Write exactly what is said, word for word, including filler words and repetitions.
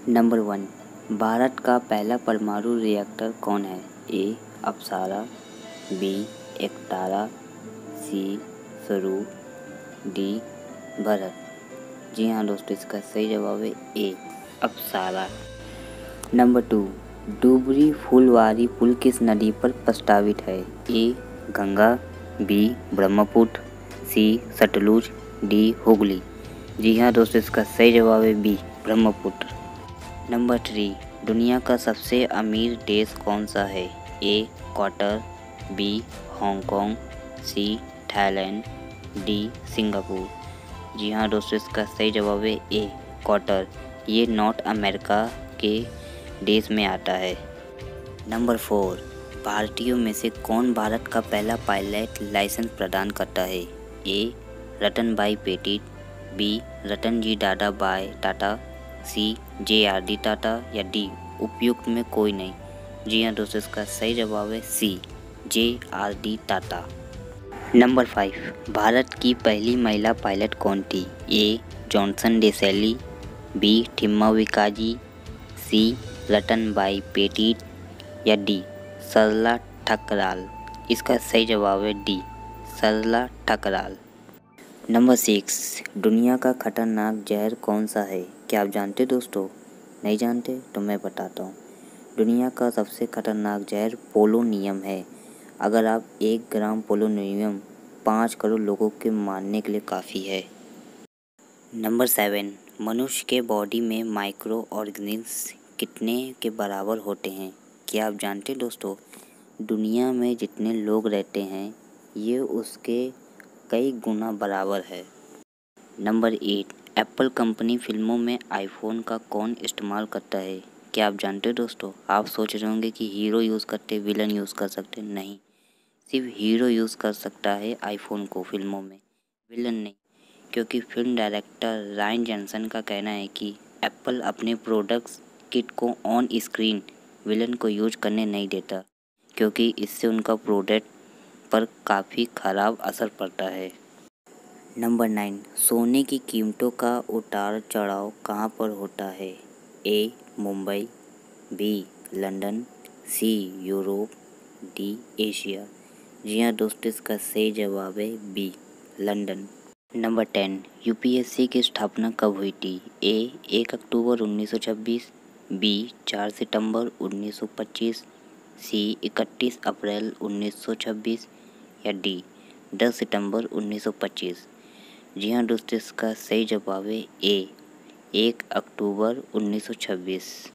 Number one, Bharat का पहला परमाणु रिएक्टर कौन है? ए अप्सरा, बी एकतारा, सी स्वरूप, डी भरत। जी हाँ दोस्तों, इसका सही जवाब है A Apsara. Number two, Dhubri Phulbari पुल किस नदी पर प्रस्तावित है? A Ganga, B Brahmaputra, C Sutlej, D Hooghly. जी हाँ दोस्तों, इसका सही जवाब है बी ब्रह्मपुत्र। नंबर थ्री, दुनिया का सबसे अमीर देश कौन सा है? A Qatar, B Hong Kong, C Thailand, D Singapore. जी हाँ दोस्तों, इसका सही जवाब है ए क्वार्टर। ये नॉर्थ अमेरिका के देश में आता है। नंबर फोर, भारतीयों में से कौन भारत का पहला पायलट लाइसेंस प्रदान करता है? ए रतन भाई पेटिट, बी रतन जी Dadabhai Tata, C J R D Tata, या डी उपयुक्त में कोई नहीं। जी हाँ दोस्तों, इसका सही जवाब है C J R D Tata. Number five, Bharat की पहली महिला पायलट कौन थी? ए जॉनसन डेसैली, बी थिम्मा विकाजी, सी रतनबाई पेटिट, या डी सरला ठकराल। इसका सही जवाब है D Sarla Thakral. Number six, दुनिया का खतरनाक जहर कौन सा है? क्या आप जानते दोस्तों? नहीं जानते तो मैं बताता हूँ। दुनिया का सबसे खतरनाक जहर पोलोनियम है। अगर आप एक ग्राम पोलोनियम पाँच करोड़ लोगों के मारने के लिए काफ़ी है। नंबर सेवन, मनुष्य के बॉडी में माइक्रो ऑर्गेनिज्म कितने के बराबर होते हैं? क्या आप जानते हैं दोस्तों? दुनिया में जितने लोग रहते हैं ये उसके कई गुना बराबर है। नंबर एट, एप्पल कंपनी फिल्मों में आईफोन का कौन इस्तेमाल करता है? क्या आप जानते हो दोस्तों? आप सोच रहे होंगे कि हीरो यूज़ करते, विलन यूज़ कर सकते। नहीं, सिर्फ हीरो यूज़ कर सकता है आईफोन को फिल्मों में, विलन नहीं। क्योंकि फिल्म डायरेक्टर रायन जॉनसन का कहना है कि एप्पल अपने प्रोडक्ट्स किट को ऑन स्क्रीन विलन को यूज करने नहीं देता, क्योंकि इससे उनका प्रोडक्ट पर काफ़ी ख़राब असर पड़ता है। नंबर नाइन, सोने की कीमतों का उतार चढ़ाव कहाँ पर होता है? A Mumbai, B London, C Europe, D Asia. जी हाँ दोस्तों, इसका सही जवाब है B London. Number ten, UPSC की स्थापना कब हुई थी? ए एक अक्टूबर उन्नीस सौ छब्बीस, बी चार सितंबर उन्नीस सौ पच्चीस, सी इकतीस अप्रैल उन्नीस सौ छब्बीस, या डी दस सितंबर उन्नीस सौ पच्चीस। जी हाँ दोस्तों, इसका सही जवाब है ए एक अक्टूबर उन्नीस सौ छब्बीस।